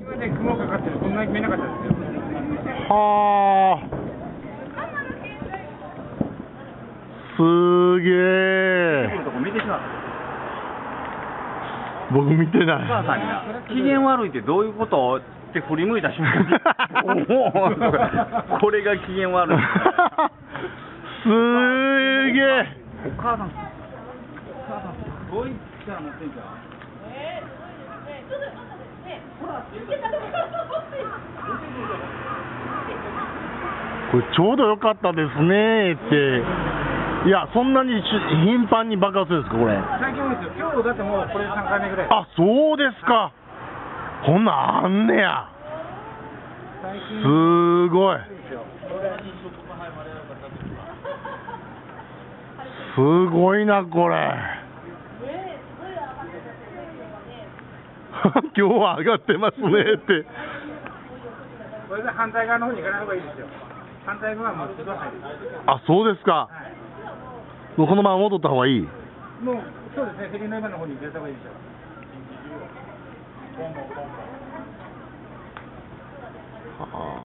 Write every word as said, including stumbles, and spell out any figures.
今ね、雲かかってる、そんなに見えなかったですよ。 はあ。すげえ。 見てしまう。 僕見てない。 お母さんにな、機嫌悪いってどういうことって振り向いた瞬間に、もうこれが機嫌悪い。 すげえ。 お母さん、お母さん、すごい力持ってんじゃん。 これちょうど良かったですねって。いや、そんなに頻繁に爆発するんですか、これ。 最近多いですよ。今日だってもうこれさんかいめぐらい。 あ、そうですか。こんなんあんねや。すごい。すごいな、これ。今日は上がってますねって。 これで反対側の方に行かない方がいいですよ。反対側はもうすごい入る。 あ、そうですか。 はい、 もうこのまま戻った方がいい。 もうそうですね、ヘリの今の方に入れた方がいいでしょう。 はあ。